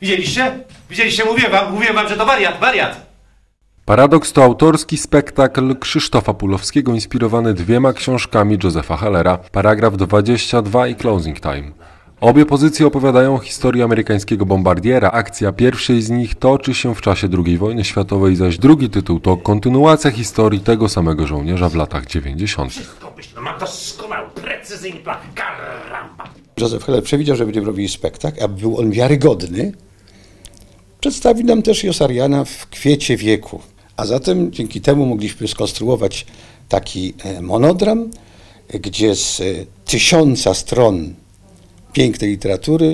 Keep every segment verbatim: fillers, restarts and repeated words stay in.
Widzieliście? Widzieliście? Mówiłem wam, mówiłem wam, że to wariat, wariat! Paradoks to autorski spektakl Krzysztofa Pulowskiego inspirowany dwiema książkami Josepha Hellera, Paragraf dwadzieścia dwa i Closing Time. Obie pozycje opowiadają historię amerykańskiego bombardiera. Akcja pierwszej z nich toczy się w czasie drugiej wojny światowej, zaś drugi tytuł to kontynuacja historii tego samego żołnierza w latach dziewięćdziesiątych. Mam doskonały, precyzyjny plan, karamba! Joseph Heller przewidział, że będziemy robili spektakl, aby był on wiarygodny. Przedstawił nam też Josariana w kwiecie wieku. A zatem dzięki temu mogliśmy skonstruować taki monodram, gdzie z tysiąca stron pięknej literatury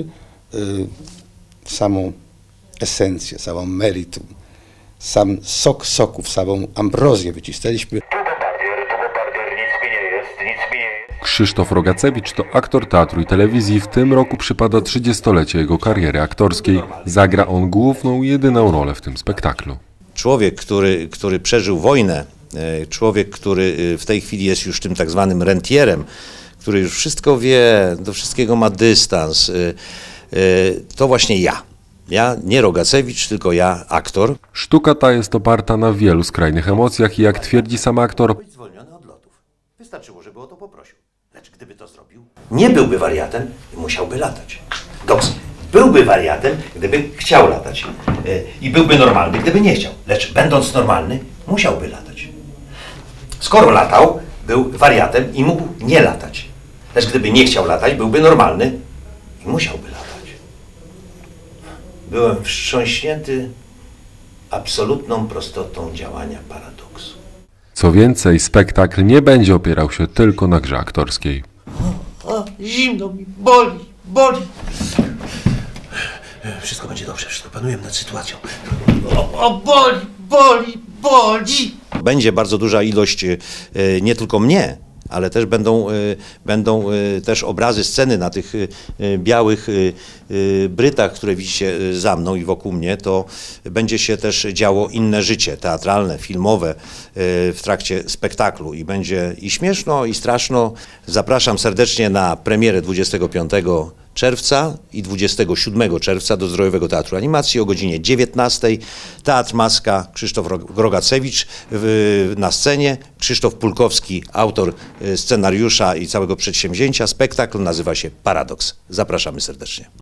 samą esencję, samą meritum, sam sok soków, samą ambrozję wycisnęliśmy. Krzysztof Rogacewicz to aktor teatru i telewizji. W tym roku przypada trzydziestolecie jego kariery aktorskiej. Zagra on główną, jedyną rolę w tym spektaklu. Człowiek, który, który przeżył wojnę, człowiek, który w tej chwili jest już tym tak zwanym rentierem, który już wszystko wie, do wszystkiego ma dystans, to właśnie ja. Ja, nie Rogacewicz, tylko ja, aktor. Sztuka ta jest oparta na wielu skrajnych emocjach i jak twierdzi sam aktor, być zwolniony od lotów. Wystarczyło, żeby o to poprosił. Lecz gdyby to zrobił, nie byłby wariatem i musiałby latać. Dobrze, byłby wariatem, gdyby chciał latać. I byłby normalny, gdyby nie chciał. Lecz będąc normalny, musiałby latać. Skoro latał, był wariatem i mógł nie latać. Lecz gdyby nie chciał latać, byłby normalny i musiałby latać. Byłem wstrząśnięty absolutną prostotą działania paradoksu. Co więcej, spektakl nie będzie opierał się tylko na grze aktorskiej. O, o, zimno mi, boli, boli. Wszystko będzie dobrze, wszystko panujemy nad sytuacją. O, o, boli, boli, boli. Będzie bardzo duża ilość nie tylko mnie, ale też będą, będą też obrazy, sceny na tych białych brytach, które widzicie za mną i wokół mnie. To będzie się też działo inne życie teatralne, filmowe w trakcie spektaklu i będzie i śmieszno, i straszno. Zapraszam serdecznie na premierę dwudziestego piątego czerwca i dwudziestego siódmego czerwca do Zdrojowego Teatru Animacji o godzinie dziewiętnastej. Teatr Maska, Krzysztof Rogacewicz na scenie, Krzysztof Pulkowski, autor scenariusza i całego przedsięwzięcia. Spektakl nazywa się Paradoks. Zapraszamy serdecznie.